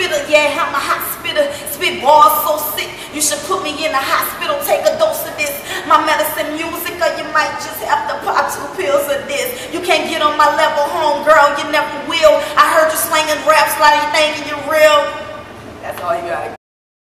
spitter, yeah, I'm a hot spitter. Spit bars so sick, you should put me in the hospital. Take a dose of this, my medicine music, or you might just have to pop 2 pills of this. You can't get on my level, home girl, you never will. I heard you slanging raps like you thinking you're real. That's all you gotta